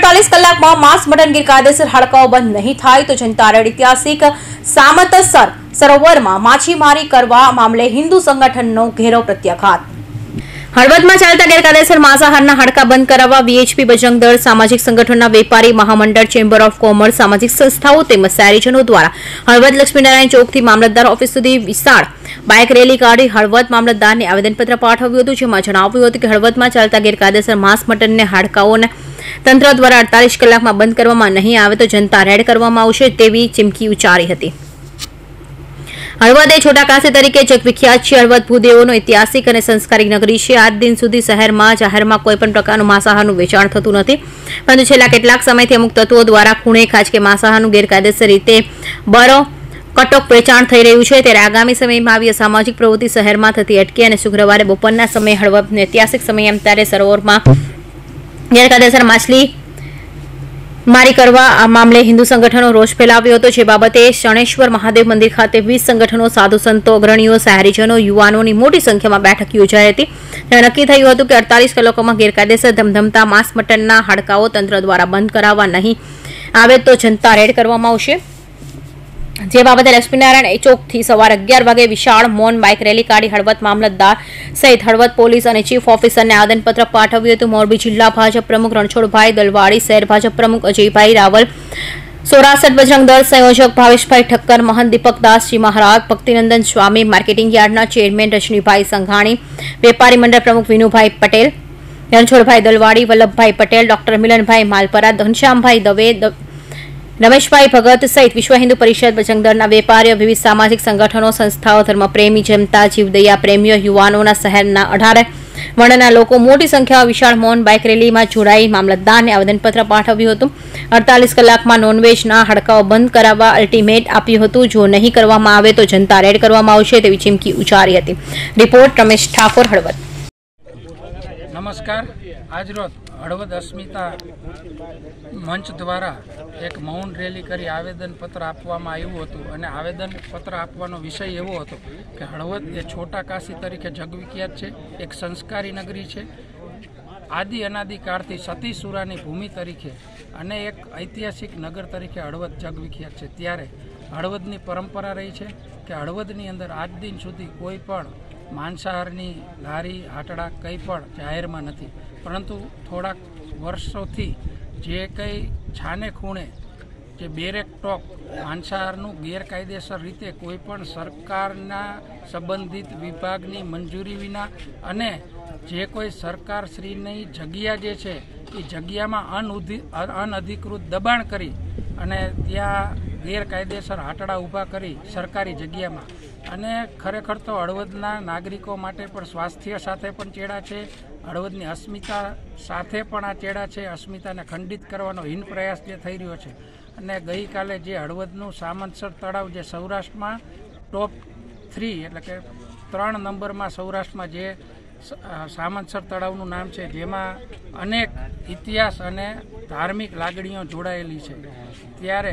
48 કલાકમાં માંસ મટન ગેરકાયદેસર હડકાઓ બંધ નહીં થાય તો જનતા રેડ ઐતિહાસિક સામતસર સરોવરમાં માછીમારી કરવા મામલે હિન્દુ સંગઠનનો ઘેરો પ્રત્યાઘાત। હળવદમાં ચાલતા ગેરકાયદેસર માંસાહારના હડકા બંધ કરાવવા વીએચપી બજરંગ દળ, સામાજિક સંગઠનોના વેપારી મહામંડળ, ચેમ્બર ઓફ કોમર્સ, સામાજિક સંસ્થાઓ તેમજ શહેરીજનો દ્વારા હળવદ લક્ષ્મીનારાયણ ચોકથી મામલતદાર ઓફિસ સુધી વિશાળ બાઇક રેલી કાઢી હળવદ મામલતદારને આવેદનપત્ર પાઠવ્યું હતું, જેમાં જણાવ્યું હતું કે હળવદમાં ચાલતા ગેરકાયદેસર માંસ મટનને હડકાઓને તંત્ર દ્વારા 48 કલાકમાં બંધ કરવામાં નહીં આવે તો જનતા રેડ કરવામાં આવશે તેવી ચીમકી ઉચ્ચારી હતી। હળવદ એ છોટા કાશી તરીકે જગવિખ્યાત છે। હળવદ ભૂદેવોનો ઐતિહાસિક અને સંસ્કારિક નગરી છે। આજ દિન સુધી શહેરમાં જાહેરમાં કોઈ પણ પ્રકારનું માંસાહારનું વેચાણ થતું નથી, પરંતુ છેલ્લા કેટલાક સમયથી અમુક તત્વો દ્વારા ખૂણે ખાંચકે માંસાહારનું ગેરકાયદેસર રીતે બરો કટોક વેચાણ થઈ રહ્યું છે। ત્યારે આગામી સમયમાં આવી અસામાજિક પ્રવૃત્તિ શહેરમાં થતી અટકે અને શુક્રવારે બપોરના સમયે હળવદનો ઐતિહાસિક સમય એમ ત્યારે સરોવરમાં ગેરકાયદેસર માછલી મારી કરવા આ મામલે હિન્દુ સંગઠનો રોષ ફેલાવ્યો હતો, જે બાબતે શણેશ્વર મહાદેવ મંદિર ખાતે 20 સંગઠનો, સાધુ સંતો, અગ્રણીઓ, શહેરીજનો, યુવાનોની મોટી સંખ્યામાં બેઠક યોજાઈ હતી। ત્યાં નક્કી થયું હતું કે 48 કલાકોમાં ગેરકાયદેસર ધમધમતા માંસ મટનના હડકાઓ તંત્ર દ્વારા બંધ કરાવવા નહીં આવે તો જનતા રેડ કરવામાં આવશે, જે બાબતે લક્ષ્મીનારાયણ ચોકથી સવારે 11 વાગે વિશાળ મૌન બાઇક રેલી કાઢી હળવદ મામલતદાર સહિત હળવદ પોલીસ અને ચીફ ઓફિસરને આવેદનપત્ર પાઠવ્યું હતું। મોરબી જિલ્લા ભાજપ પ્રમુખ રણછોડભાઈ દલવાડી, શહેર ભાજપ પ્રમુખ અજયભાઈ રાવલ, સૌરાષ્ટ્ર બજરંગ દળ સંયોજક ભાવેશભાઈ ઠક્કર, મહંત દીપક દાસજી મહારાજ, ભક્તિનંદન સ્વામી, માર્કેટિંગ યાર્ડના ચેરમેન રજનીભાઈ સંઘાણી, વેપારી મંડળ પ્રમુખ વિનુભાઈ પટેલ, રણછોડભાઈ દલવાડી, વલ્લભભાઈ પટેલ, ડોક્ટર મિલનભાઈ માલપરા, ઘનશ્યામભાઈ દવે, રમેશભાઈ ભગત સહિત વિશ્વ હિન્દુ પરિષદ બજરંગ દળના વેપારીઓ, વિવિધ સામાજિક સંગઠનો, સંસ્થાઓ, ધર્મપ્રેમી જનતા, જીવદયા પ્રેમીઓ, યુવાનોના શહેરના 18 વર્ણના લોકો મોટી સંખ્યામાં વિશાળ મૌન બાઇક રેલીમાં જોડાઈ મામલતદારને આવેદનપત્ર પાઠવ્યું હતું। 48 કલાકમાં નોનવેજના હડકાઓ બંધ કરાવવા અલ્ટિમેટ આપ્યું હતું, જો નહીં કરવામાં આવે તો જનતા રેડ કરવામાં આવશે તેવી ચીમકી ઉચ્ચારી હતી। રિપોર્ટ રમેશ ઠાકોર, હળવદ। નમસ્કાર। આજરોજ હળવદ અસ્મિતા મંચ દ્વારા એક મૌન રેલી કરી આવેદનપત્ર આપવામાં આવ્યું હતું અને આવેદનપત્ર આપવાનો વિષય એવો હતો કે હળવદ એ છોટા કાશી તરીકે જગવિખ્યાત છે, એક સંસ્કારી નગરી છે, આદિ અનાદિકાળથી સતીસુરાની ભૂમિ તરીકે અને એક ઐતિહાસિક નગર તરીકે હળવદ જગવિખ્યાત છે। ત્યારે હળવદની પરંપરા રહી છે કે હળવદની અંદર આજ દિન સુધી કોઈ પણ માંસાહારની લારી હાટડા કંઈ પણ જાહેરમાં નથી, પરંતુ થોડાક વર્ષોથી જે કંઈ છાને ખૂણે જે બેરેક ટોક માંસાહારનું ગેરકાયદેસર રીતે કોઈ પણ સરકારના સંબંધિત વિભાગની મંજૂરી વિના અને જે કોઈ સરકારશ્રીની જગ્યા જે છે એ જગ્યામાં અનઅધિકૃત દબાણ કરી અને ત્યાં ગેરકાયદેસર હાટડા ઊભા કરી સરકારી જગ્યામાં, અને ખરેખર તો હળવદના નાગરિકો માટે પણ સ્વાસ્થ્ય સાથે પણ ચેડા છે, હળવદની અસ્મિતા સાથે પણ આ ચેડા છે। અસ્મિતાને ખંડિત કરવાનો હીન પ્રયાસ જે થઈ રહ્યો છે અને ગઈકાલે જે હળવદનું સામંતસર તળાવ જે સૌરાષ્ટ્રમાં ટોપ 3 એટલે કે 3 નંબરમાં સૌરાષ્ટ્રમાં જે સામંતસર તળાવનું નામ છે, જેમાં અનેક ઇતિહાસ અને ધાર્મિક લાગણીઓ જોડાયેલી છે, ત્યારે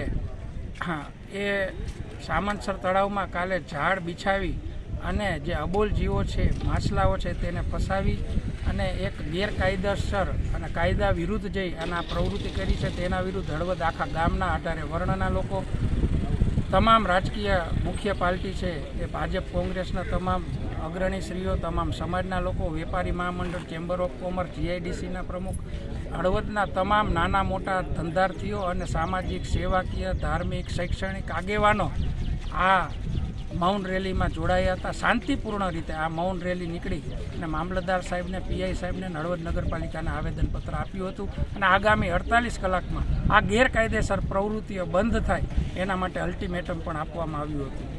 એ સામંતસર તળાવમાં કાલે ઝાડ બિછાવી અને જે અબોલ જીવો છે, માછલાઓ છે, તેને ફસાવી અને એક ગેરકાયદેસર અને કાયદા વિરુદ્ધ જઈ અને આ પ્રવૃત્તિ કરી છે, તેના વિરુદ્ધ હળવદ આખા ગામના 18 વર્ણના લોકો, તમામ રાજકીય મુખ્ય પાર્ટી છે એ ભાજપ કોંગ્રેસના તમામ અગ્રણીશ્રીઓ, તમામ સમાજના લોકો, વેપારી મહામંડળ, ચેમ્બર ઓફ કોમર્સ, જીઆઈડીસીના પ્રમુખ, હળવદના તમામ નાના મોટા ધંધાર્થીઓ અને સામાજિક, સેવાકીય, ધાર્મિક, શૈક્ષણિક આગેવાનો આ મૌન રેલીમાં જોડાયા હતા। શાંતિપૂર્ણ રીતે આ મૌન રેલી નીકળી અને મામલતદાર સાહેબને, પીઆઈ સાહેબને, હળવદ નગરપાલિકાને આવેદનપત્ર આપ્યું હતું અને આગામી 48 કલાકમાં આ ગેરકાયદેસર પ્રવૃત્તિઓ બંધ થાય એના માટે અલ્ટિમેટમ પણ આપવામાં આવ્યું હતું।